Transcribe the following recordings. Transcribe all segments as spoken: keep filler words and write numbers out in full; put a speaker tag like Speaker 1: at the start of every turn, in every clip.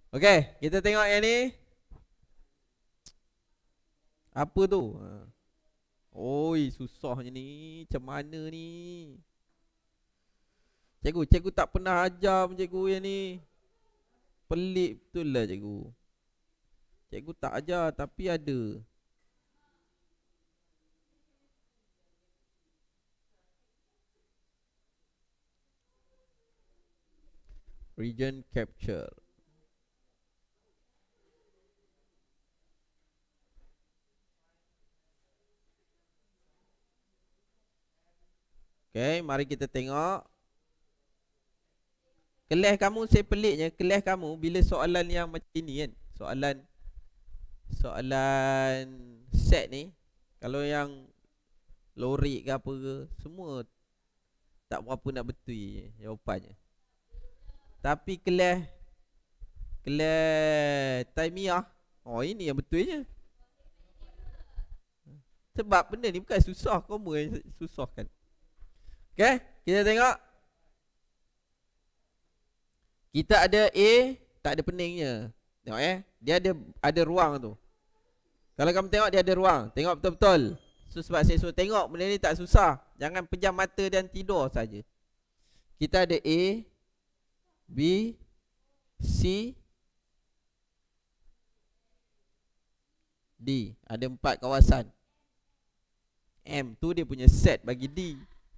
Speaker 1: Okey, kita tengok yang ni. Apa tu? Oi, susahnya ni. Macam mana ni? Cikgu, cikgu tak pernah ajar pun cikgu yang ni. Pelik betul lah cikgu. Cikgu tak ajar tapi ada. Region capture. Okay, mari kita tengok. Kelas kamu, saya peliknya, kelas kamu bila soalan yang macam ni kan, Soalan Soalan set ni, kalau yang lorik ke apa ke, semua tak berapa nak betul jawapannya. Tapi kelas Kelas Taimiyah, oh ini yang betulnya. Sebab benda ni bukan susah, kamu yang susahkan. Okay, kita tengok. Kita ada A, tak ada peningnya. Tengok eh, dia ada ada ruang tu. Kalau kamu tengok dia ada ruang, tengok betul-betul. So, sebab saya suruh tengok, benda ni tak susah. Jangan pejam mata dan tidur saja. Kita ada A, B, C, D. Ada empat kawasan. M tu dia punya set bagi D.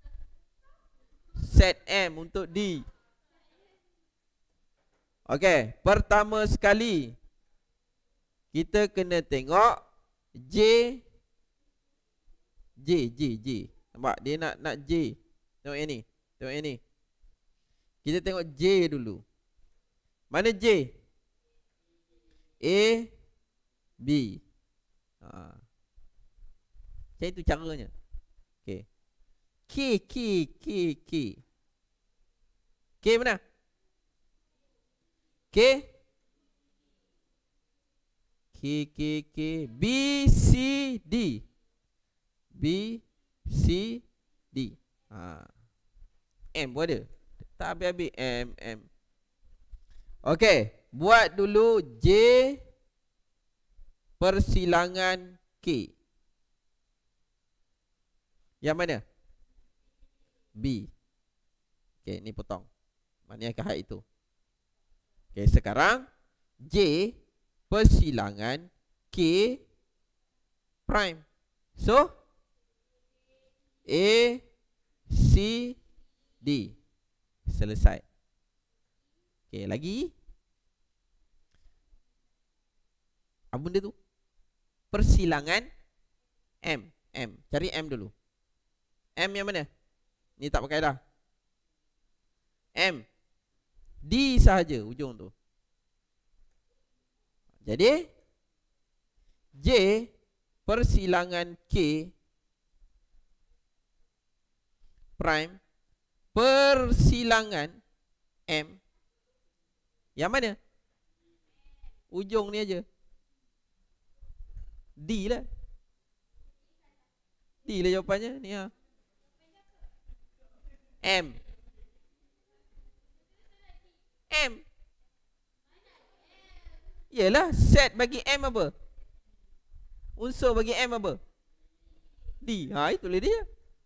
Speaker 1: Set M untuk D. Okey, pertama sekali kita kena tengok J J J J. Nampak dia nak nak J. Tengok yang ni. Tengok yang ni. Kita tengok J dulu. Mana J? A B. Ha. Macam itu caranya. Okey. K K K K. K mana? K K K K B C D. B C D. Ha. M pun ada. Tak habis-habis M M. Okey, buat dulu J persilangan K. Yang mana? B. Okey, ni potong. Mana yang kahit itu? Okey, sekarang J persilangan K prime. So A C D. Selesai. Okey, lagi apa benda tu? Persilangan M. M. Cari M dulu. M yang mana? Ni tak pakai dah. M. D sahaja ujung tu. Jadi J persilangan K prime persilangan M. Yang mana? Ujung ni aja. D lah. D lah jawapannya ni ha. M. M. Yelah, set bagi M apa? Unsur bagi M apa? D. Ha, itulah dia.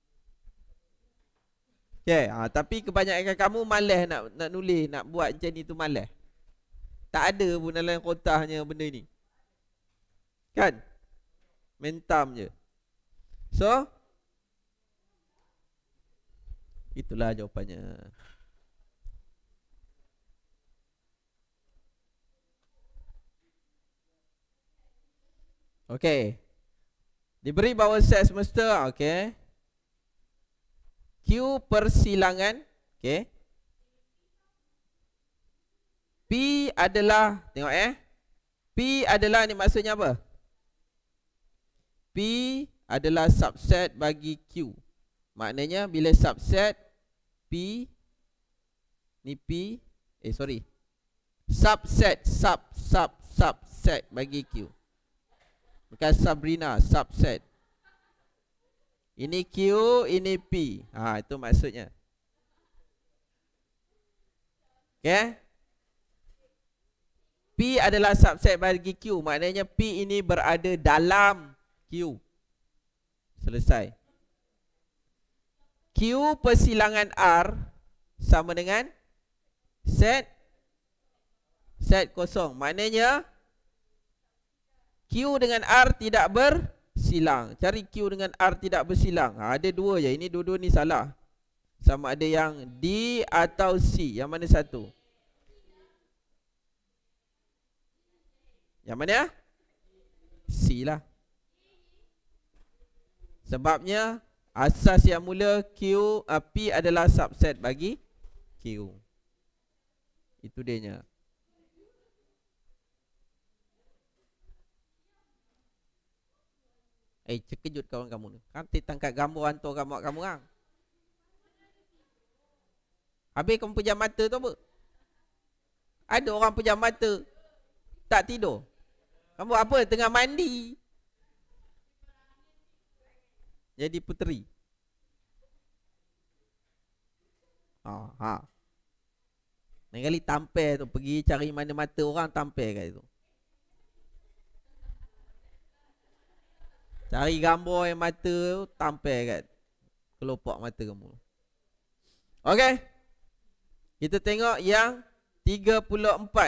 Speaker 1: Okay, ha, tapi kebanyakan kamu malas nak nak nulis, nak buat macam ni tu malas. Tak ada pun dalam kontahnya benda ni. Kan? Mentam je. So, itulah jawapannya. Okey. Diberi bawah set semesta, okey. Q persilangan, okey. P adalah, tengok eh. P adalah ni maksudnya apa? P adalah subset bagi Q. Maknanya bila subset P ni P, eh sorry. Subset, sub sub subset bagi Q. Bukan Sabrina, subset. Ini Q, ini P. Ha, itu maksudnya. Okay. P adalah subset bagi Q. Maknanya P ini berada dalam Q. Selesai. Q persilangan R sama dengan set set kosong. Maknanya Q dengan R tidak bersilang. Cari Q dengan R tidak bersilang. Ha, ada dua je. Ini dua-dua ni salah. Sama ada yang D atau C. Yang mana satu? Yang mana? C lah. Sebabnya asas yang mula Q uh, P adalah subset bagi Q. Itu dia nya. Eh, terkejut kawan kamu ni. Kan tangkap gambar hantar gambar kamu orang. Habis kamu pejam mata tu apa? Ada orang pejam mata tak tidur. Kamu apa? Tengah mandi. Jadi puteri. Ha, ha. Lain kali tampil tu. Pergi cari mana mata orang, tampil kat situ. Cari gambar yang mata tu, tampil kat kelopak mata kamu. Okey. Kita tengok yang tiga puluh empat.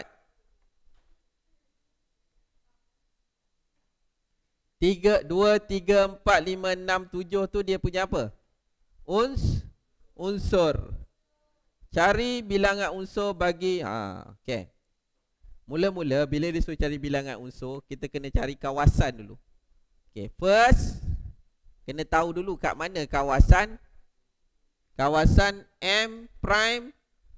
Speaker 1: tiga, dua, tiga, empat, lima, enam, tujuh tu dia punya apa? Uns, unsur. Cari bilangan unsur bagi ha, okey. Mula-mula bila dia suruh cari bilangan unsur, kita kena cari kawasan dulu. Okey, first kena tahu dulu kat mana kawasan kawasan M prime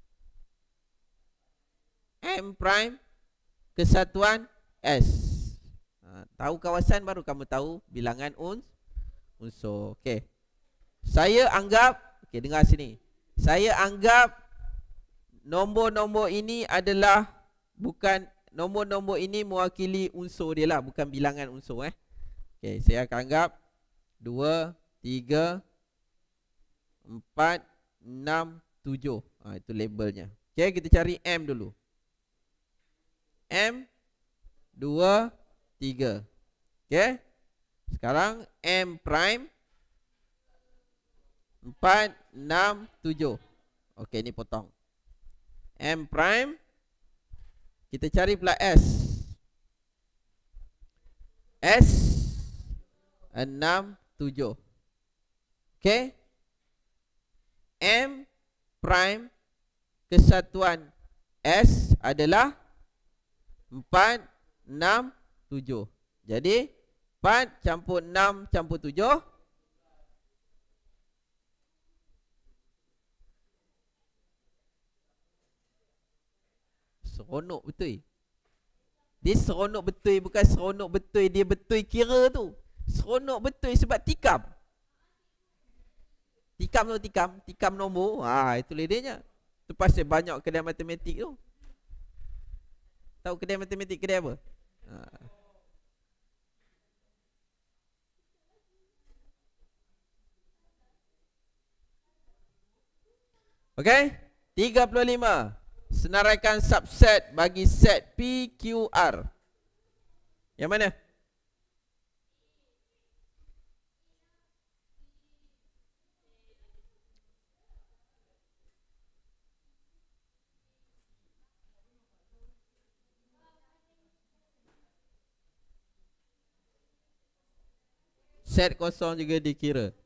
Speaker 1: M prime kesatuan S. Ha, tahu kawasan baru kamu tahu bilangan uns unsur. Okey. Saya anggap, okey dengar sini. Saya anggap nombor-nombor ini adalah bukan nombor-nombor ini mewakili unsur dia lah, bukan bilangan unsur eh. Okey, saya akan anggap dua, tiga, empat, enam, tujuh. Ha, itu labelnya. Okey, kita cari M dulu. M dua, tiga. Okey. Sekarang M prime empat, enam, tujuh. Okey, ni potong. M prime kita cari pula S. S enam, tujuh. Okey. M prime kesatuan S adalah empat, enam, tujuh. Jadi empat campur enam campur tujuh. Seronok betul. Dia seronok betul, bukan seronok betul dia betul kira tu. Seronok betul sebab tikam. Tikam tu tikam, tikam nombor. Ha, itu ledenya. Tu pasal banyak kedai matematik tu. Tahu kedai matematik kedai apa? Ha. Okey, tiga puluh lima. Senaraikan subset bagi set P Q R. Yang mana? Set kosong juga dikira.